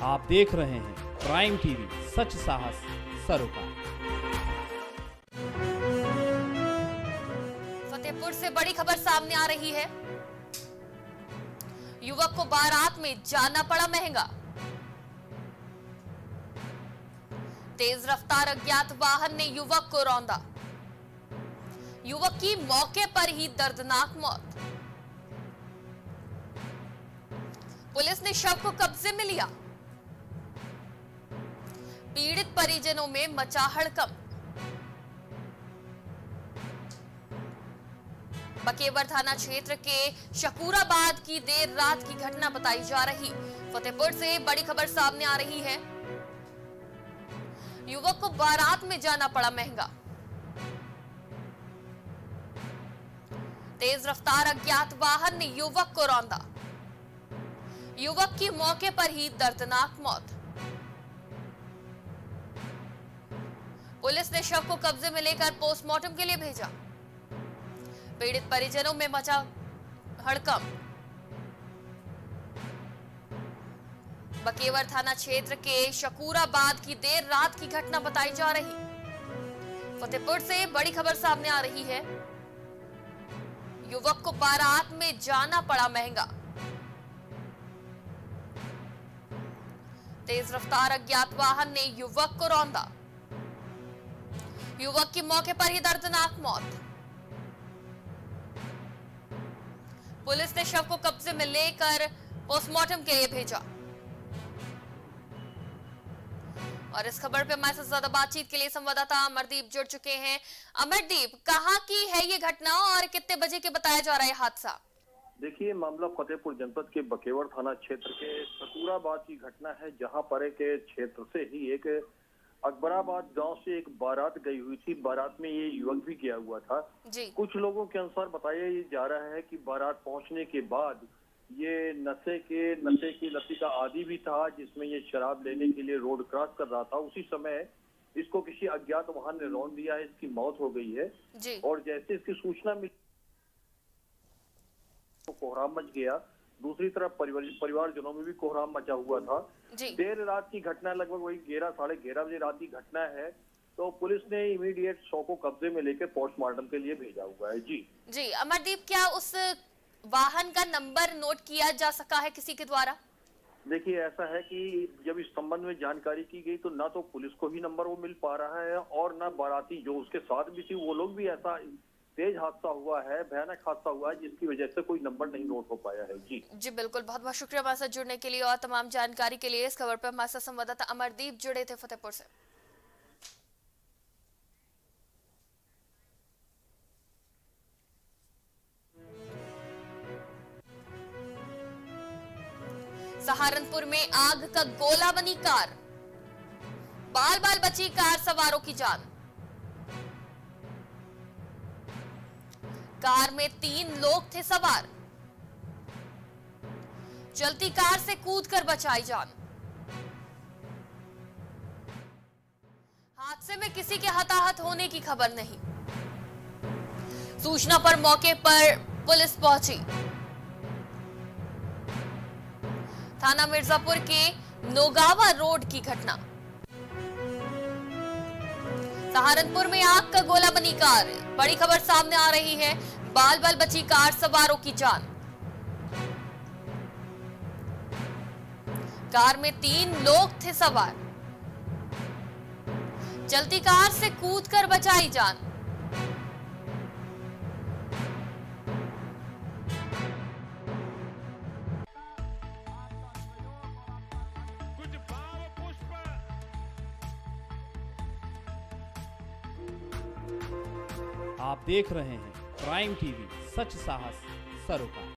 आप देख रहे हैं प्राइम टीवी, सच साहस सरोकार। फतेहपुर से बड़ी खबर सामने आ रही है। युवक को बारात में जाना पड़ा महंगा। तेज रफ्तार अज्ञात वाहन ने युवक को रौंदा। युवक की मौके पर ही दर्दनाक मौत। पुलिस ने शव को कब्जे में लिया। पीड़ित परिजनों में मचा हड़कंप। बकेवर थाना क्षेत्र के शकूराबाद की देर रात की घटना बताई जा रही। फतेहपुर से बड़ी खबर सामने आ रही है। युवक को बारात में जाना पड़ा महंगा। तेज रफ्तार अज्ञात वाहन ने युवक को रौंदा। युवक की मौके पर ही दर्दनाक मौत। पुलिस ने शव को कब्जे में लेकर पोस्टमार्टम के लिए भेजा। पीड़ित परिजनों में मचा हड़कंप। बकेवर थाना क्षेत्र के शकूराबाद की देर रात की घटना बताई जा रही। फतेहपुर से बड़ी खबर सामने आ रही है। युवक को बारात में जाना पड़ा महंगा। तेज रफ्तार अज्ञात वाहन ने युवक को रौंदा। युवक की मौके पर ही दर्दनाक मौत। पुलिस ने शव को कब्जे में लेकर पोस्टमार्टम के लिए भेजा। और इस खबर पे हमारे साथ ज्यादा बातचीत के लिए संवाददाता अमरदीप जुड़ चुके हैं। अमरदीप, कहां की है ये घटना और कितने बजे के बताया जा रहा है हादसा? देखिए, मामला फतेहपुर जनपद के बकेवर थाना क्षेत्र के शकूराबाद की घटना है, जहां पर एक क्षेत्र से ही एक अकबराबाद गांव से एक बारात गई हुई थी। बारात में ये युवक भी गया हुआ था जी। कुछ लोगों के अनुसार बताया जा रहा है कि बारात पहुंचने के बाद ये नशे की लती का आदी भी था, जिसमें ये शराब लेने के लिए रोड क्रॉस कर रहा था। उसी समय इसको किसी अज्ञात वाहन ने रौंद दिया है। इसकी मौत हो गई है जी। और जैसे इसकी सूचना मिली तो कोहराम मच गया। दूसरी तरफ परिवारजनों में भी कोहराम मचा हुआ था। देर रात की घटना, लगभग वही 11-11:30 बजे रात की घटना है। तो पुलिस ने इमीडिएट शव को कब्जे में लेकर पोस्टमार्टम के लिए भेजा हुआ है। जी अमरदीप, क्या उस वाहन का नंबर नोट किया जा सका है किसी के द्वारा? देखिए, ऐसा है कि जब इस संबंध में जानकारी की गई तो ना तो पुलिस को ही नंबर वो मिल पा रहा है और ना बाराती जो उसके साथ भी थी वो लोग भी। ऐसा तेज हादसा हुआ है, भयानक हादसा हुआ है, जिसकी वजह से कोई नंबर नहीं नोट हो पाया है। जी बिल्कुल, बहुत बहुत शुक्रिया हमारे साथ जुड़ने के लिए और तमाम जानकारी के लिए। इस खबर पर हमारे साथ संवाददाता अमरदीप जुड़े थे फतेहपुर से। सहारनपुर में आग का गोला बनी कार। बाल बाल बची कार सवारों की जान। कार में 3 लोग थे सवार। चलती कार से कूदकर बचाई जान। हादसे में किसी के हताहत होने की खबर नहीं। सूचना पर मौके पर पुलिस पहुंची। थाना मिर्जापुर के नोगावा रोड की घटना। सहारनपुर में आग का गोला बनी कार। बड़ी खबर सामने आ रही है। बाल बाल बची कार सवारों की जान। कार में 3 लोग थे सवार। चलती कार से कूदकर बचाई जान। आप देख रहे हैं प्राइम टीवी, सच साहस सरोकार।